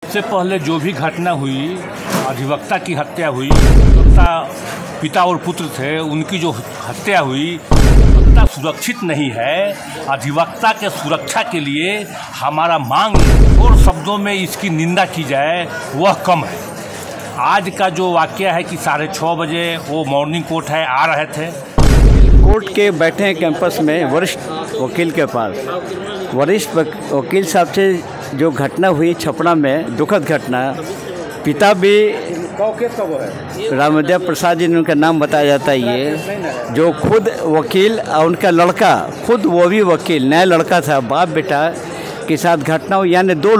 सबसे पहले जो भी घटना हुई, अधिवक्ता की हत्या हुई, अधिवक्ता पिता और पुत्र थे, उनकी जो हत्या हुई, अधिवक्ता सुरक्षित नहीं है। अधिवक्ता के सुरक्षा के लिए हमारा मांग और शब्दों में इसकी निंदा की जाए वह कम है। आज का जो वाकया है कि 6:30 बजे वो मॉर्निंग कोर्ट है, आ रहे थे, कोर्ट के बैठे हैं कैंपस में वरिष्ठ वकील के पास। वरिष्ठ वकील साहब से जो घटना हुई छपरा में, दुखद घटना, पिता भी रामदेव प्रसाद जी ने उनका नाम बताया जाता है, ये जो खुद वकील और उनका लड़का खुद वो भी वकील, नया लड़का था, बाप बेटा के साथ घटना हुई, यानी दो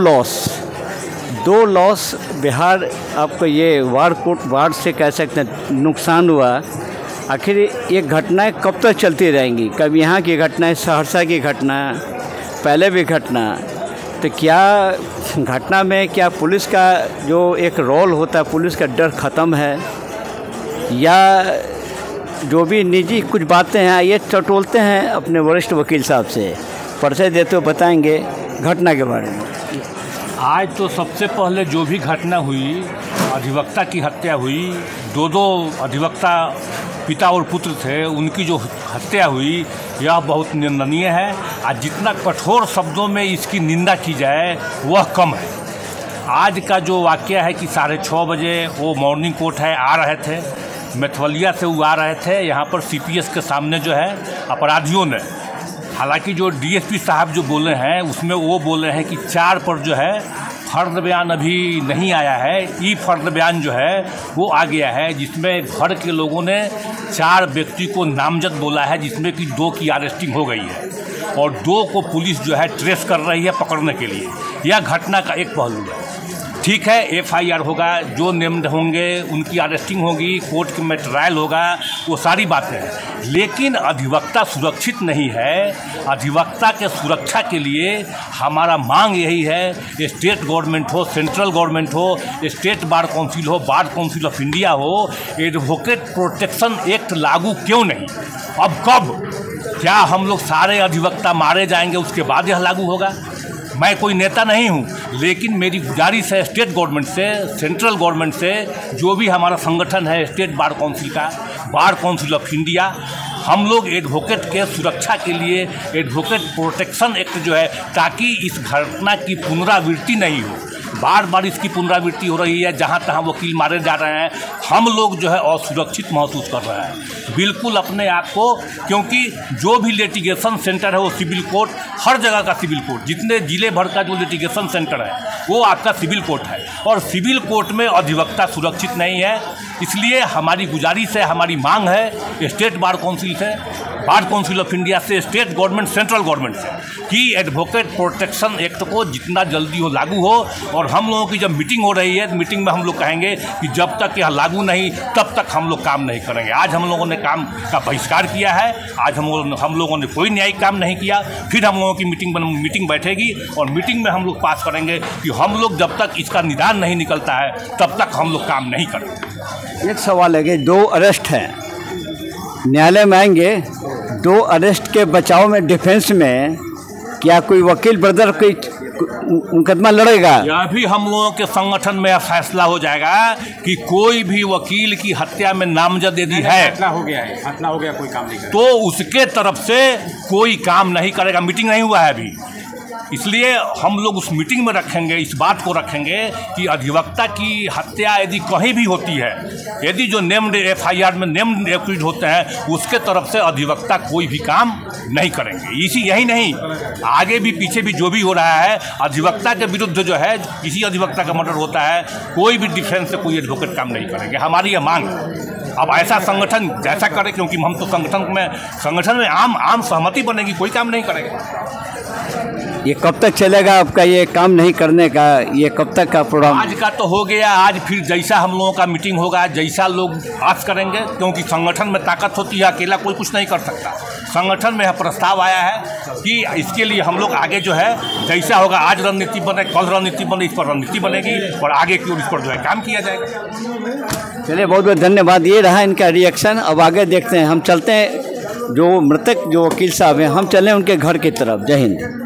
लॉस बिहार आपको ये वार्ड से कह सकते हैं नुकसान हुआ। आखिर ये घटनाएं कब तक चलती रहेंगी? कभी यहाँ की घटनाएं, सहरसा की घटना, पहले भी घटना, तो क्या घटना में क्या पुलिस का जो एक रोल होता है, पुलिस का डर ख़त्म है या जो भी निजी कुछ बातें हैं ये टटोलते हैं? अपने वरिष्ठ वकील साहब से परिचय देते हुए बताएंगे घटना के बारे में। आज तो सबसे पहले जो भी घटना हुई, अधिवक्ता की हत्या हुई, दो अधिवक्ता पिता और पुत्र थे, उनकी जो हत्या हुई, यह बहुत निंदनीय है। आज जितना कठोर शब्दों में इसकी निंदा की जाए वह कम है। आज का जो वाकया है कि 6:30 बजे वो मॉर्निंग कोर्ट है, आ रहे थे, मैथवलिया से वो आ रहे थे, यहाँ पर CPS के सामने जो है अपराधियों ने, हालांकि जो DSP साहब जो बोले हैं उसमें वो बोले हैं कि 4 पर जो है फर्द बयान अभी नहीं आया है, ई फर्द बयान जो है वो आ गया है, जिसमें घर के लोगों ने 4 व्यक्ति को नामजद बोला है, जिसमें कि 2 की अरेस्टिंग हो गई है और 2 को पुलिस जो है ट्रेस कर रही है पकड़ने के लिए। यह घटना का एक पहलू है। ठीक है, FIR होगा, जो नेम्ड होंगे उनकी अरेस्टिंग होगी, कोर्ट में ट्रायल होगा, वो सारी बातें हैं, लेकिन अधिवक्ता सुरक्षित नहीं है। अधिवक्ता के सुरक्षा के लिए हमारा मांग यही है, स्टेट गवर्नमेंट हो, सेंट्रल गवर्नमेंट हो, स्टेट बार काउंसिल हो, बार काउंसिल ऑफ इंडिया हो, एडवोकेट प्रोटेक्शन एक्ट लागू क्यों नहीं? अब कब? क्या हम लोग सारे अधिवक्ता मारे जाएंगे उसके बाद यह लागू होगा? मैं कोई नेता नहीं हूँ, लेकिन मेरी गुजारिश है स्टेट गवर्नमेंट से, सेंट्रल गवर्नमेंट से, जो भी हमारा संगठन है स्टेट बार काउंसिल का, बार काउंसिल ऑफ इंडिया, हम लोग एडवोकेट के सुरक्षा के लिए एडवोकेट प्रोटेक्शन एक्ट जो है, ताकि इस घटना की पुनरावृत्ति नहीं हो। बार बार इसकी पुनरावृत्ति हो रही है, जहाँ तहाँ वकील मारे जा रहे हैं, हम लोग जो है असुरक्षित महसूस कर रहे हैं बिल्कुल अपने आप को, क्योंकि जो भी लिटिगेशन सेंटर है वो सिविल कोर्ट, हर जगह का सिविल कोर्ट, जितने जिले भर का जो लिटिगेशन सेंटर है वो आपका सिविल कोर्ट है, और सिविल कोर्ट में अधिवक्ता सुरक्षित नहीं है। इसलिए हमारी गुजारिश है, हमारी मांग है स्टेट बार काउंसिल से, बार काउंसिल ऑफ इंडिया से, स्टेट गवर्नमेंट, सेंट्रल गवर्नमेंट से, कि एडवोकेट प्रोटेक्शन एक्ट को जितना जल्दी हो लागू हो। और हम लोगों की जब मीटिंग हो रही है, मीटिंग में हम लोग कहेंगे कि जब तक यह लागू नहीं तब तक हम लोग काम नहीं करेंगे। आज हम लोगों ने काम का बहिष्कार किया है, आज हम लोगों ने कोई न्यायिक काम नहीं किया। फिर हम लोगों की मीटिंग बैठेगी और मीटिंग में हम लोग पास करेंगे कि हम लोग जब तक इसका निदान नहीं निकलता है तब तक हम लोग काम नहीं करेंगे। एक सवाल है कि 2 अरेस्ट हैं, न्यायालय में आएंगे, 2 अरेस्ट के बचाव में, डिफेंस में क्या कोई वकील ब्रदर कोई मुकदमा लड़ेगा? यह भी हम लोगों के संगठन में फैसला हो जाएगा कि कोई भी वकील की हत्या में नामजद यदि है, हत्या हो गया, कोई काम नहीं करेगा, तो उसके तरफ से कोई काम नहीं करेगा। मीटिंग नहीं हुआ है अभी, इसलिए हम लोग उस मीटिंग में रखेंगे, इस बात को रखेंगे कि अधिवक्ता की हत्या यदि कहीं भी होती है, यदि जो नेम्ड FIR में नेम्ड एक्यूज होते हैं उसके तरफ से अधिवक्ता कोई भी काम नहीं करेंगे। यही नहीं, आगे भी पीछे भी जो भी हो रहा है, अधिवक्ता के विरुद्ध जो है, किसी अधिवक्ता का मर्डर होता है, कोई भी डिफेंस से कोई एडवोकेट काम नहीं करेंगे। हमारी यह मांग। अब ऐसा संगठन जैसा करे, क्योंकि हम तो संगठन में आम सहमति बनेगी, कोई काम नहीं करेगा। ये कब तक चलेगा आपका ये काम नहीं करने का? ये कब तक का प्रोग्राम? आज का तो हो गया, आज फिर जैसा हम लोगों का मीटिंग होगा, जैसा लोग पास करेंगे, क्योंकि संगठन में ताकत होती है, अकेला कोई कुछ नहीं कर सकता। संगठन में यह प्रस्ताव आया है कि इसके लिए हम लोग आगे जो है जैसा होगा, आज रणनीति बने, कल रणनीति बने, इस पर रणनीति बनेगी और आगे की ओर इस पर जो है काम किया जाएगा। चलिए, बहुत बहुत धन्यवाद। ये रहा इनका रिएक्शन। अब आगे देखते हैं, हम चलते हैं, जो मृतक जो वकील साहब हैं, हम चलें उनके घर की तरफ। जय हिंद।